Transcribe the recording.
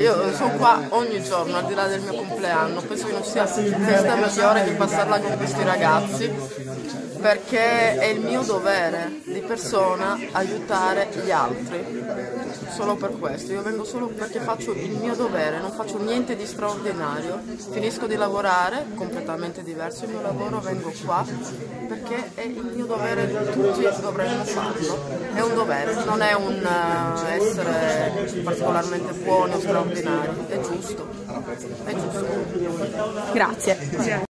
Io sono qua ogni giorno, al di là del mio compleanno, penso che non ci sia festa migliore che passarla con questi ragazzi, perché è il mio dovere di persona aiutare gli altri, solo per questo. Io vengo solo perché faccio il mio dovere, non faccio niente di straordinario, finisco di lavorare, completamente diverso il mio lavoro, vengo qua perché è il mio dovere, tutti dovremmo farlo, è un dovere, non è un essere particolarmente buoni o straordinari, è giusto, è giusto. Grazie.